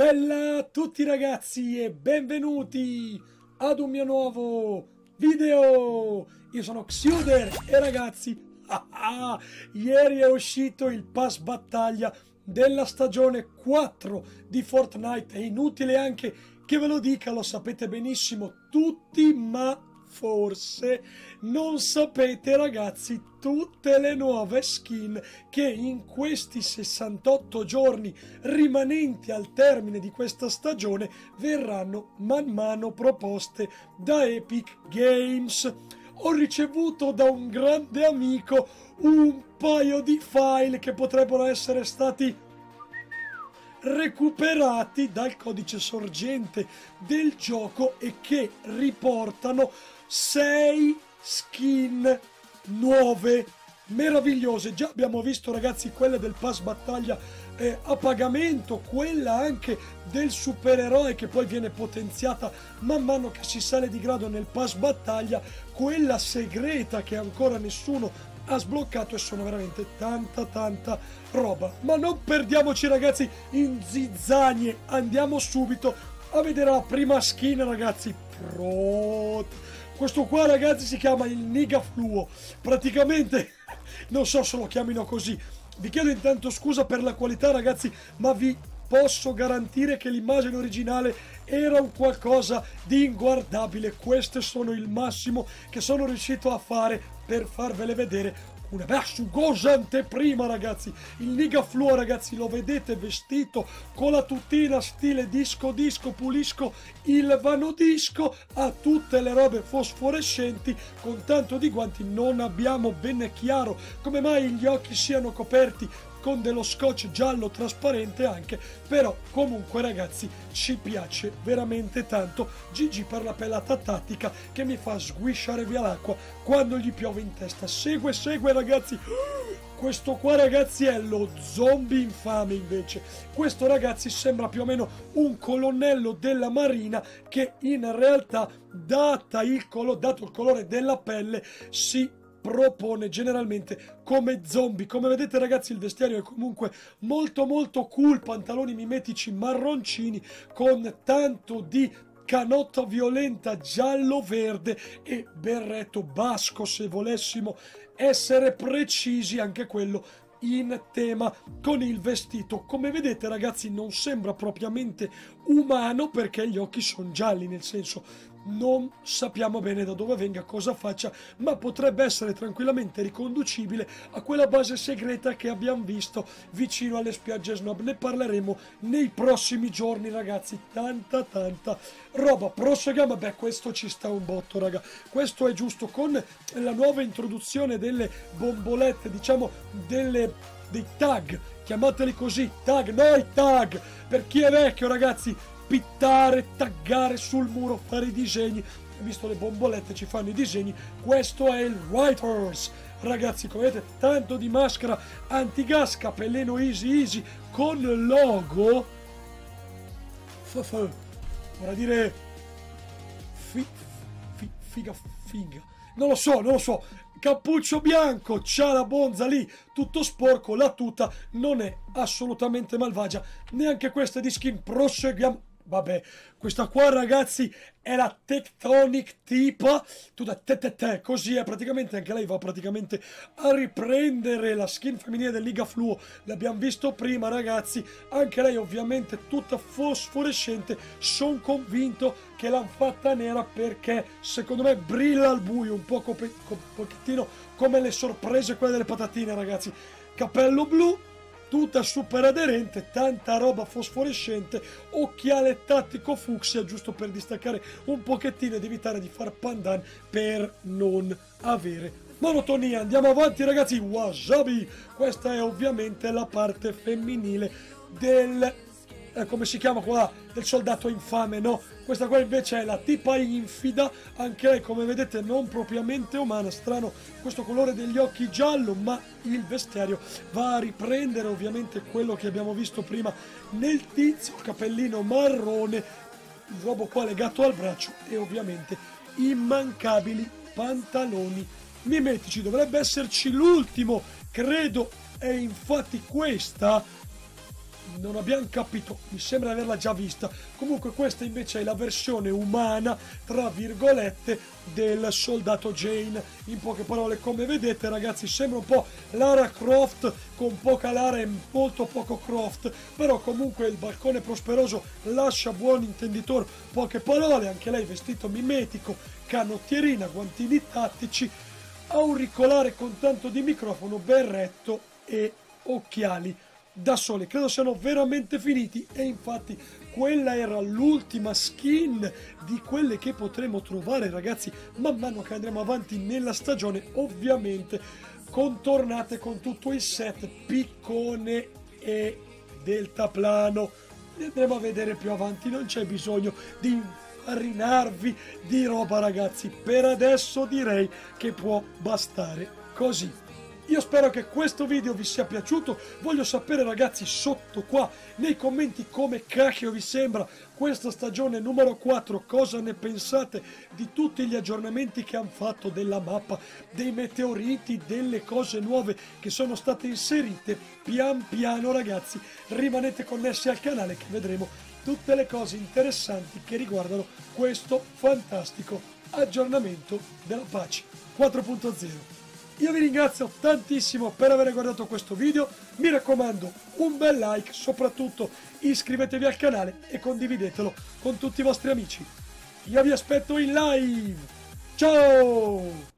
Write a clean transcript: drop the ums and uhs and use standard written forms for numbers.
Bella a tutti ragazzi e benvenuti ad un mio nuovo video. Io sono Xuder e ragazzi, ieri è uscito il pass battaglia della stagione 4 di Fortnite. È inutile anche che ve lo dica, lo sapete benissimo tutti, ma forse non sapete ragazzi tutte le nuove skin che in questi 68 giorni rimanenti al termine di questa stagione verranno man mano proposte da Epic Games. Ho ricevuto da un grande amico un paio di file che potrebbero essere stati recuperati dal codice sorgente del gioco e che riportano 6 skin nuove meravigliose. Già abbiamo visto ragazzi quelle del pass battaglia a pagamento, quella anche del supereroe che poi viene potenziata man mano che si sale di grado nel pass battaglia, quella segreta che ancora nessuno ha sbloccato, e sono veramente tanta roba. Ma non perdiamoci ragazzi in zizzagne, andiamo subito a vedere la prima skin ragazzi. Questo qua ragazzi si chiama il Niga Fluo, praticamente non so se lo chiamino così. Vi chiedo intanto scusa per la qualità ragazzi, ma vi posso garantire che l'immagine originale era un qualcosa di inguardabile. Questo sono il massimo che sono riuscito a fare per farvele vedere una sugosa anteprima ragazzi. Il Niga Fluo ragazzi lo vedete vestito con la tutina stile disco pulisco il vano disco, ha tutte le robe fosforescenti con tanto di guanti. Non abbiamo ben chiaro come mai gli occhi siano coperti con dello scotch giallo trasparente anche, però comunque ragazzi ci piace veramente tanto. GG per la pelata tattica che mi fa sguisciare via l'acqua quando gli piove in testa. Segue ragazzi. Questo qua ragazzi è lo zombie infame invece. Questo ragazzi sembra più o meno un colonnello della marina che in realtà dato il colore della pelle si propone generalmente come zombie. Come vedete ragazzi il vestiario è comunque molto cool, pantaloni mimetici marroncini con tanto di canotta violenta giallo-verde e berretto basco, se volessimo essere precisi, anche quello in tema con il vestito. Come vedete ragazzi non sembra propriamente umano perché gli occhi sono gialli, nel senso non sappiamo bene da dove venga, cosa faccia, ma potrebbe essere tranquillamente riconducibile a quella base segreta che abbiamo visto vicino alle spiagge Snob. Ne parleremo nei prossimi giorni ragazzi. Tanta roba. Proseguiamo. Beh, questo ci sta un botto raga, questo è giusto con la nuova introduzione delle bombolette, diciamo dei tag, chiamateli così, tag, noi tag per chi è vecchio ragazzi. Pittare, taggare sul muro, fare i disegni. Visto le bombolette ci fanno i disegni. Questo è il Writers ragazzi, come vedete tanto di maschera antigas, cappellino easy con logo vorrà dire figa, non lo so, cappuccio bianco, c'ha la bonza lì, tutto sporco, la tuta non è assolutamente malvagia, neanche questa di skin. Proseguiamo. Vabbè, questa qua ragazzi è la Tectonic Tipa, tutta così è, praticamente anche lei va praticamente a riprendere la skin femminile del Niga Fluo. L'abbiamo visto prima ragazzi, anche lei ovviamente tutta fosforescente. Sono convinto che l'hanno fatta nera perché secondo me brilla al buio, un pochettino come le sorprese quelle delle patatine ragazzi. Cappello blu, tutta super aderente, tanta roba fosforescente, occhiale tattico fucsia giusto per distaccare un pochettino ed evitare di far pandan per non avere monotonia. Andiamo avanti ragazzi. Wasabi, questa è ovviamente la parte femminile del come si chiama qua, del soldato infame, no? Questa qua invece è la tipa infida, anche lei come vedete non propriamente umana, strano questo colore degli occhi giallo, ma il vestiario va a riprendere ovviamente quello che abbiamo visto prima nel tizio, capellino marrone, il robo qua legato al braccio e ovviamente immancabili pantaloni mimetici. Dovrebbe esserci l'ultimo, credo, e infatti questa non abbiamo capito, mi sembra di averla già vista. Comunque questa invece è la versione umana, tra virgolette, del soldato Jane. In poche parole, come vedete ragazzi, sembra un po' Lara Croft con poca Lara e molto poco Croft, però comunque il balcone prosperoso lascia buon intenditor poche parole, anche lei vestito mimetico, canottierina, guantini tattici, auricolare con tanto di microfono, berretto e occhiali da sole. Credo siano veramente finiti, e infatti quella era l'ultima skin di quelle che potremo trovare ragazzi man mano che andremo avanti nella stagione, ovviamente contornate con tutto il set piccone e deltaplano. Li andremo a vedere più avanti, non c'è bisogno di infarinarvi di roba ragazzi, per adesso direi che può bastare così. Io spero che questo video vi sia piaciuto, voglio sapere ragazzi sotto qua nei commenti come cacchio vi sembra questa stagione numero 4, cosa ne pensate di tutti gli aggiornamenti che hanno fatto della mappa, dei meteoriti, delle cose nuove che sono state inserite pian piano ragazzi. Rimanete connessi al canale che vedremo tutte le cose interessanti che riguardano questo fantastico aggiornamento della patch 4.0. Io vi ringrazio tantissimo per aver guardato questo video, mi raccomando un bel like, soprattutto iscrivetevi al canale e condividetelo con tutti i vostri amici. Io vi aspetto in live, ciao!